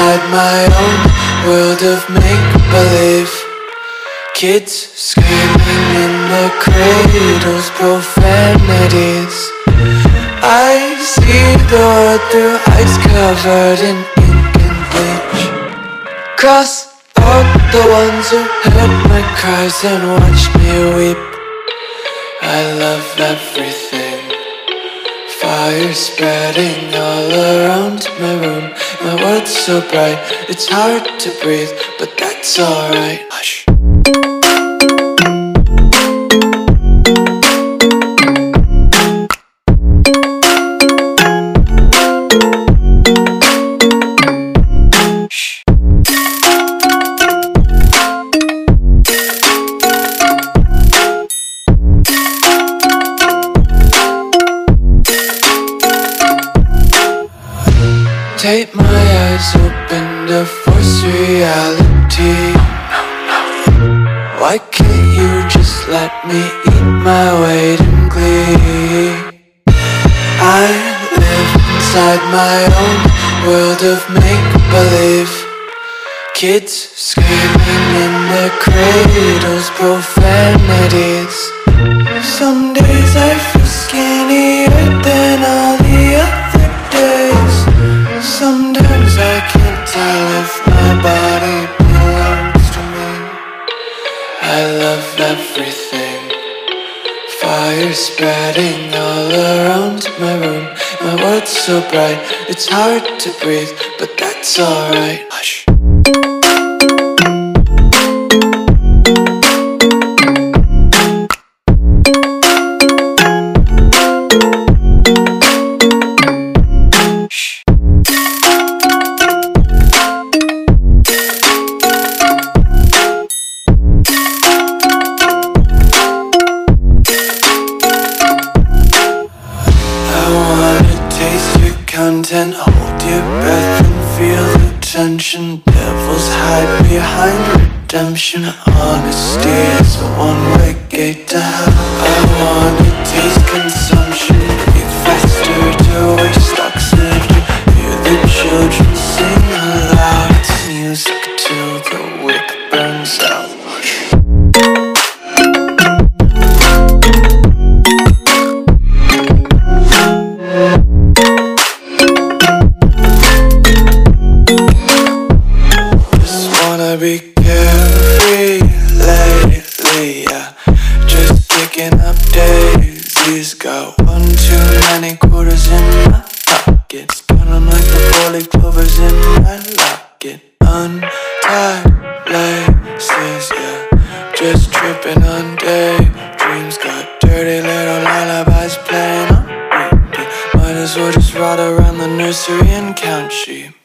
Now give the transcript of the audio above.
inside my own world of make-believe. Kids screaming in the cradles, profanities. I see the world through eyes covered in ink and bleach. Cross out the ones who heard my cries and watched me weep. I love everything. Fire spreading all around my room. My world's so bright, it's hard to breathe, but that's alright. Hush. Tape my eyes open to force reality. Why can't you just let me eat my weight in glee? I live inside my own world of make-believe. Kids screaming in their cradles, profanities. Some days I feel skinnier than all the other days. Sometimes I can't tell if my body belongs to me. I love everything. Fire spreading all around my room. My world's so bright, it's hard to breathe, but that's alright. Hush. Content, hold your breath and feel the tension. Devils hide behind redemption. Honesty is a one-way gate to hell. I wanna taste consumption. Breathe faster to waste oxygen. Hear the children sing aloud. It's music till the wick burns out. Be carefree lately, yeah. Just kicking up daisies. Got one too many quarters in my pockets. Got 'em like the four-leaf clovers in my locket. Untied laces, yeah. Just tripping on daydreams. Got dirty little lullabies playing on repeat. Might as well just ride around the nursery and count sheep.